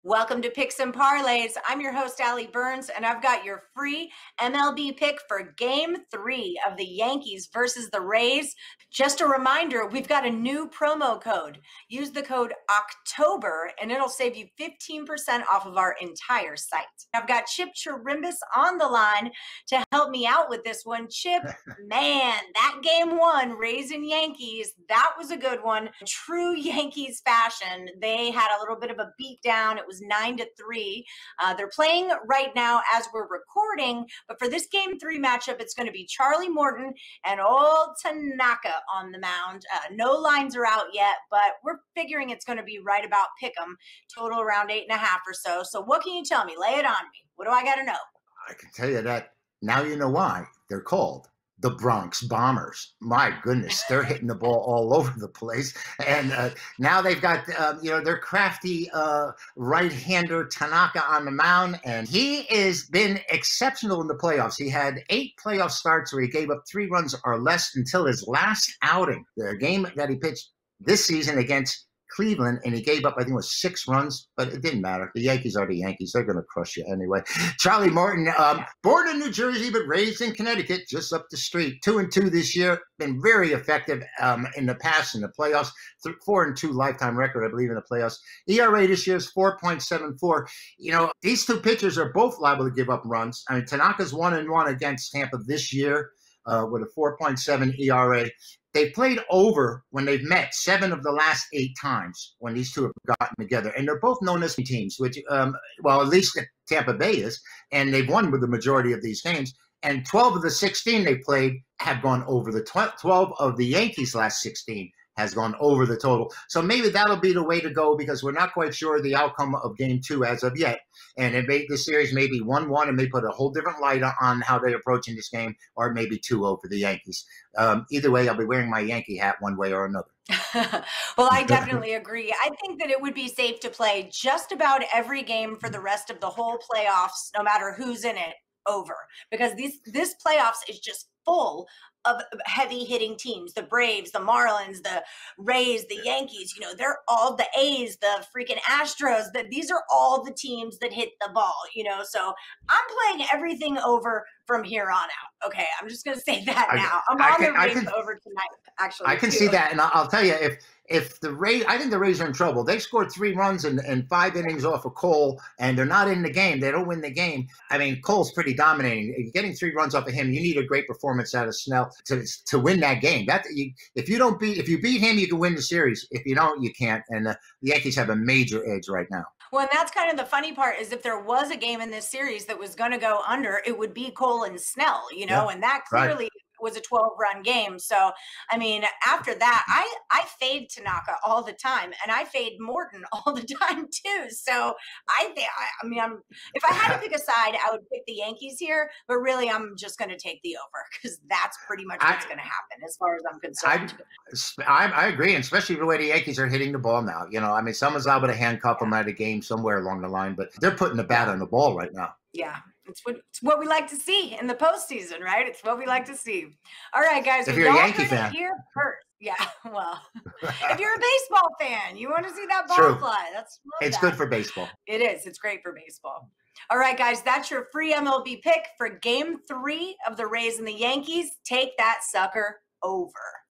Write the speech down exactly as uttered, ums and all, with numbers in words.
Welcome to Picks and Parlays. I'm your host, Allie Burns, and I've got your free M L B pick for game three of the Yankees versus the Rays. Just a reminder, we've got a new promo code. Use the code October, and it'll save you fifteen percent off of our entire site. I've got Chip Chirimbus on the line to help me out with this one. Chip, man, that game one, Rays and Yankees, that was a good one. True Yankees fashion. They had a little bit of a beatdown. It was nine to three. Uh, they're playing right now as we're recording, but for this game three matchup, it's going to be Charlie Morton and old Tanaka on the mound. Uh, no lines are out yet, but we're figuring it's going to be right about pick 'em, total around eight and a half or so. So what can you tell me? Lay it on me. What do I got to know? I can tell you that now you know why they're called the Bronx Bombers. My goodness, they're hitting the ball all over the place. And uh, now they've got, um, you know, their crafty uh, right-hander Tanaka on the mound, and he has been exceptional in the playoffs. He had eight playoff starts where he gave up three runs or less until his last outing, the game that he pitched this season against Cleveland, and he gave up, I think it was six runs, but it didn't matter. The Yankees are the Yankees. They're going to crush you anyway. Charlie Morton, um, born in New Jersey, but raised in Connecticut, just up the street. Two and two this year. Been very effective um, in the past in the playoffs. Th- four and two lifetime record, I believe, in the playoffs. E R A this year is four point seven four. You know, these two pitchers are both liable to give up runs. I mean, Tanaka's one and one against Tampa this year uh, with a four point seven E R A. They've played over when they've met seven of the last eight times when these two have gotten together. And they're both known as teams, which, um, well, at least Tampa Bay is. And they've won with the majority of these games. And twelve of the sixteen they played have gone over the twelve. twelve of the Yankees' last sixteen has gone over the total. So maybe that'll be the way to go because we're not quite sure the outcome of game two as of yet. And it may, the series may be one one and may put a whole different light on how they're approaching this game, or maybe two oh for the Yankees. Um, either way, I'll be wearing my Yankee hat one way or another. Well, I definitely agree. I think that it would be safe to play just about every game for the rest of the whole playoffs, no matter who's in it, over. Because these this playoffs is just full of heavy hitting teams, the Braves, the Marlins, the Rays, the Yankees, you know, they're all the A's, the freaking Astros, that these are all the teams that hit the ball, you know, so I'm playing everything over from here on out. Okay. I'm just going to say that now. I'm I on can, the Rays can, over tonight, actually. I can too. see that. And I'll tell you, if, if the Rays, I think the Rays are in trouble. They scored three runs in, in five innings off of Cole, and they're not in the game. They don't win the game. I mean, Cole's pretty dominating. Getting three runs off of him, you need a great performance out of Snell to to win that game. That you, if you don't beat, if you beat him, you can win the series. If you don't, you can't. And uh, the Yankees have a major edge right now. Well, and that's kind of the funny part is if there was a game in this series that was going to go under, it would be Cole and Snell, you know, yeah, and that clearly right. was a twelve run game. So, I mean, after that, I, I fade Tanaka all the time, and I fade Morton all the time too. So I think, I mean, I'm, if I had to pick a side, I would pick the Yankees here, but really I'm just going to take the over because that's pretty much what's going to happen as far as I'm concerned. I, I, I agree, and especially the way the Yankees are hitting the ball now. You know, I mean, someone's able to handcuff yeah. them at a game somewhere along the line, but they're putting the bat on the ball right now. Yeah, it's what, it's what we like to see in the postseason, right? It's what we like to see. All right, guys. If you're a Yankee fan. Here first. Yeah, well, if you're a baseball fan, you want to see that ball True. fly. That's It's that. good for baseball. It is. It's great for baseball. All right, guys, that's your free M L B pick for game three of the Rays and the Yankees. Take that sucker over.